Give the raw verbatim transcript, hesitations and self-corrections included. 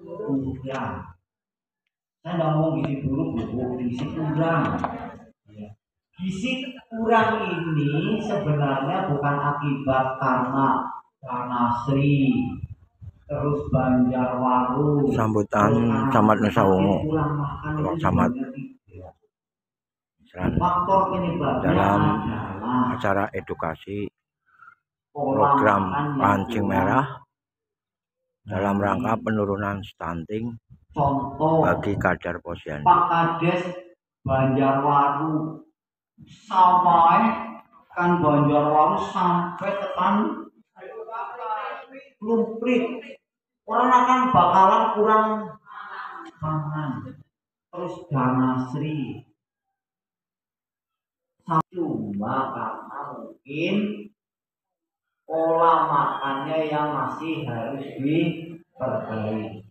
kurang. Saya nggak mau gizi buruk, bu, gizi kurang. Ya. Gizi kurang ini sebenarnya bukan akibat karena Tanasri, terus Banjarwaru, sambutan Camat Nusa Ungu, Camat faktor penyebabnya dalam adalah acara edukasi program Pancing Merah dalam rangka penurunan stunting contoh bagi kadar posyandu. Pak Kades Banjarwaru sampai kan Banjarwaru sampai tekan Lumprit, orang akan bakalan kurang pangan. Terus Danasri cuma karena mungkin pola makannya yang masih harus diperbaiki.